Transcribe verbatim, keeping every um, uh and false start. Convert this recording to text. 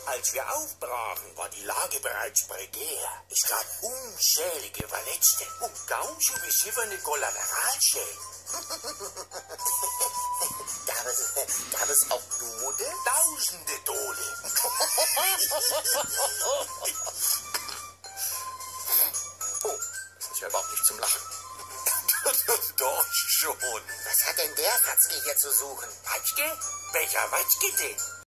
Als wir aufbrachen, war die Lage bereits prekär. Es gab unzählige Verletzte und kaum zu beziffernde Kollateralschäden. Gab es, gab es auch Tode? Tausende Tode. Oh, das ist ja überhaupt nicht zum Lachen. Doch schon. Was hat denn der Watzke hier zu suchen? Watzke? Welcher Watzke denn?